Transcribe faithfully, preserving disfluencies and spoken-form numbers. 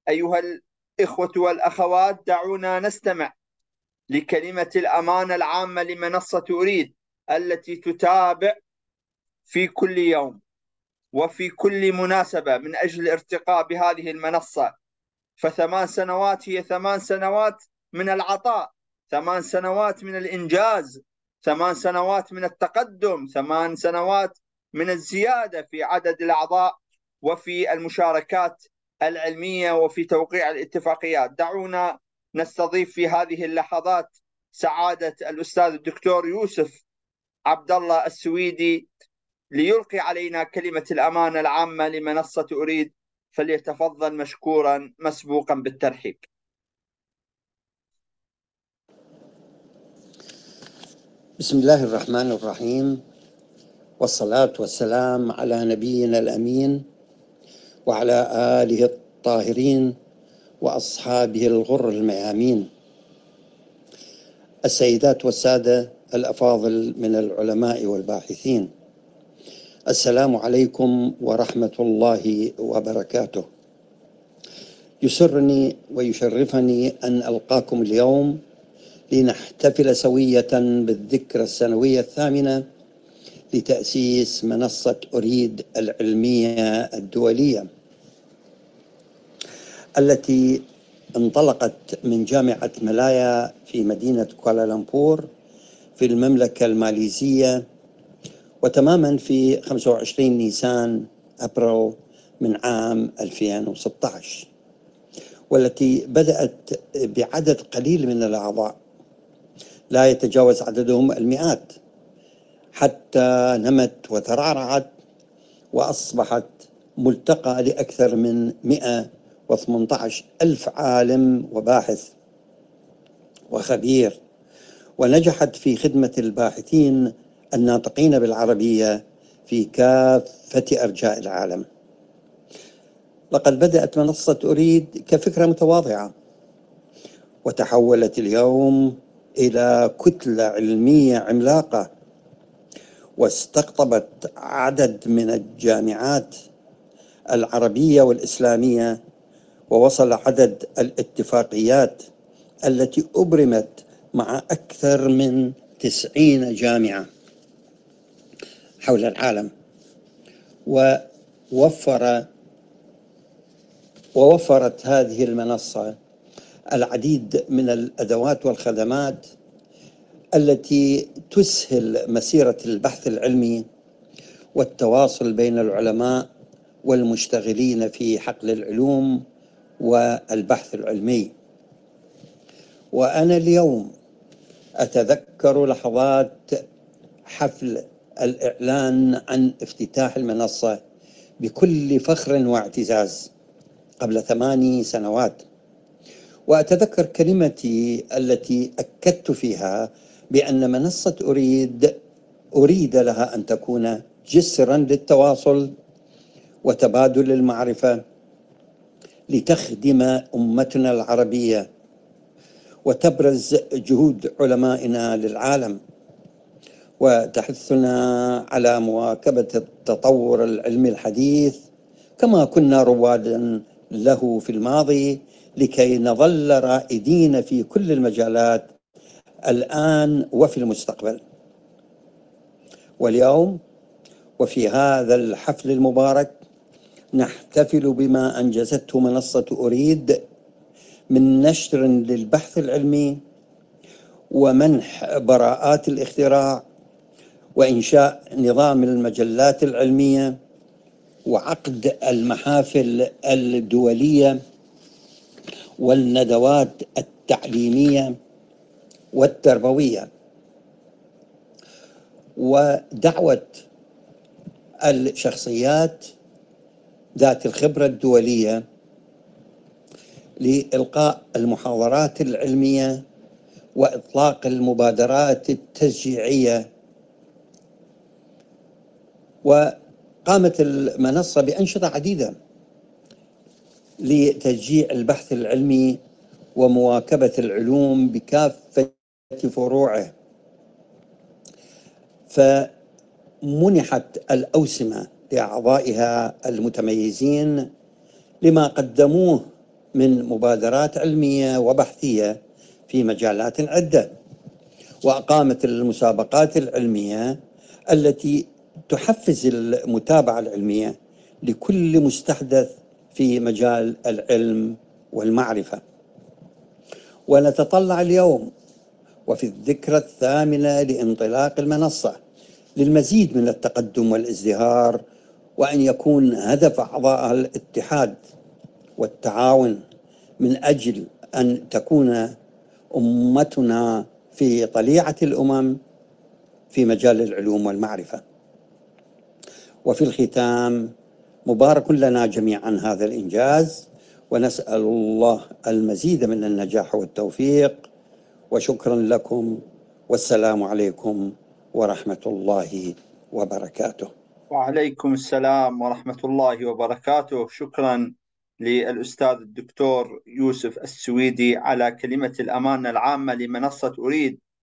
أيها الإخوة والأخوات، دعونا نستمع لكلمة الأمانة العامة لمنصة أريد التي تتابع في كل يوم وفي كل مناسبة من أجل الارتقاء بهذه المنصة. فثمان سنوات هي ثمان سنوات من العطاء، ثمان سنوات من الإنجاز، ثمان سنوات من التقدم، ثمان سنوات من الزيادة في عدد الأعضاء وفي المشاركات العلمية وفي توقيع الاتفاقيات. دعونا نستضيف في هذه اللحظات سعادة الأستاذ الدكتور يوسف عبد الله السويدي ليلقي علينا كلمة الأمانة العامة لمنصة أريد، فليتفضل مشكورا مسبوقا بالترحيب. بسم الله الرحمن الرحيم، والصلاة والسلام على نبينا الأمين وعلى آله الطاهرين وأصحابه الغر الميامين. السيدات والسادة الأفاضل من العلماء والباحثين، السلام عليكم ورحمة الله وبركاته. يسرني ويشرفني أن ألقاكم اليوم لنحتفل سوية بالذكرى السنوية الثامنة لتأسيس منصة أريد العلمية الدولية، التي انطلقت من جامعة ملايا في مدينة كوالالمبور في المملكة الماليزية، وتماما في خمسة وعشرين نيسان أبريل من عام ألفين وستة عشر، والتي بدأت بعدد قليل من الأعضاء لا يتجاوز عددهم المئات، حتى نمت وترعرعت وأصبحت ملتقى لأكثر من مئة وثمانية عشر ألف عالم وباحث وخبير، ونجحت في خدمة الباحثين الناطقين بالعربية في كافة أرجاء العالم. لقد بدأت منصة أريد كفكرة متواضعة، وتحولت اليوم إلى كتلة علمية عملاقة، واستقطبت عدد من الجامعات العربية والإسلامية، ووصل عدد الاتفاقيات التي أبرمت مع أكثر من تسعين جامعة حول العالم، ووفر ووفرت هذه المنصة العديد من الأدوات والخدمات التي تسهل مسيرة البحث العلمي والتواصل بين العلماء والمشتغلين في حقل العلوم والبحث العلمي. وأنا اليوم أتذكر لحظات حفل الإعلان عن افتتاح المنصة بكل فخر واعتزاز قبل ثماني سنوات، وأتذكر كلمتي التي أكدت فيها بأن منصة أريد أريد لها أن تكون جسراً للتواصل وتبادل المعرفة لتخدم أمتنا العربية وتبرز جهود علمائنا للعالم وتحثنا على مواكبة التطور العلمي الحديث كما كنا رواداً له في الماضي، لكي نظل رائدين في كل المجالات الآن وفي المستقبل. واليوم وفي هذا الحفل المبارك نحتفل بما أنجزته منصة أريد من نشر للبحث العلمي ومنح براءات الاختراع وإنشاء نظام المجلات العلمية وعقد المحافل الدولية والندوات التعليمية والتربوية، ودعوة الشخصيات ذات الخبرة الدولية لإلقاء المحاضرات العلمية وإطلاق المبادرات التشجيعية. وقامت المنصة بأنشطة عديدة لتشجيع البحث العلمي ومواكبة العلوم بكافة فروعه، فمنحت الأوسمة لأعضائها المتميزين لما قدموه من مبادرات علمية وبحثية في مجالات عدة، وأقامت المسابقات العلمية التي تحفز المتابعة العلمية لكل مستحدث في مجال العلم والمعرفة. ونتطلع اليوم وفي الذكرى الثامنة لانطلاق المنصة للمزيد من التقدم والازدهار، وأن يكون هدف أعضائها الاتحاد والتعاون من أجل أن تكون أمتنا في طليعة الأمم في مجال العلوم والمعرفة. وفي الختام، مبارك لنا جميعا هذا الإنجاز، ونسأل الله المزيد من النجاح والتوفيق. وشكرا لكم، والسلام عليكم ورحمة الله وبركاته. وعليكم السلام ورحمة الله وبركاته. شكرا للأستاذ الدكتور يوسف السويدي على كلمة الأمانة العامة لمنصة أريد.